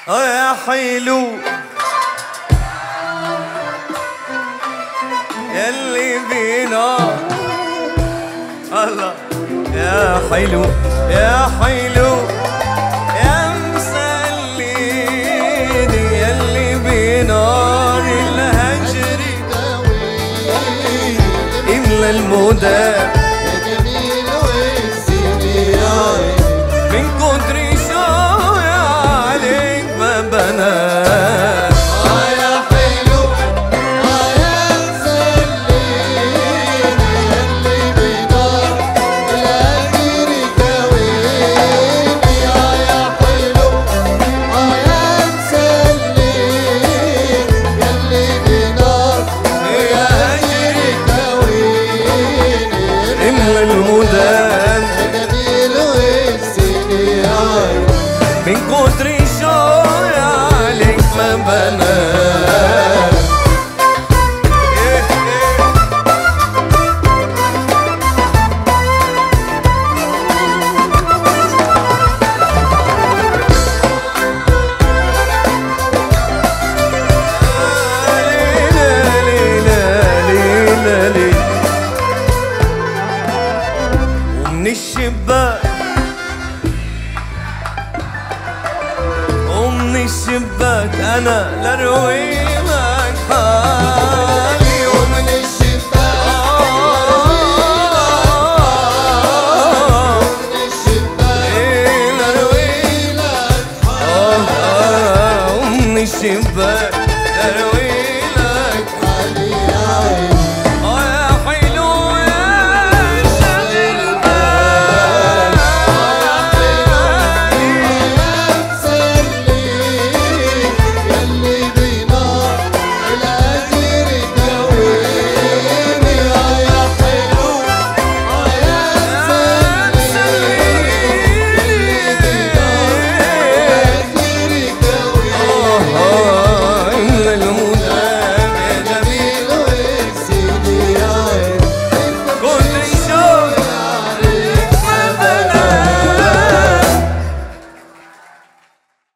يا حلو يلي بينا الله يا حلو يا حلو يا مسليني يلي بنار الهجر املى المدى من كتر شوقي عليك ما بنام يا حلو يا مسليني يلي بنار الهجر كويني يا حلو يا مسليني يلي بنار الهجر كويني املى المدى من كتر شوقي عليك ما بنام ومن الشباك ومن الشباك انا لروي لك حالي ومن الشباك ومن الشباك لروي لك حالي ومن الشباك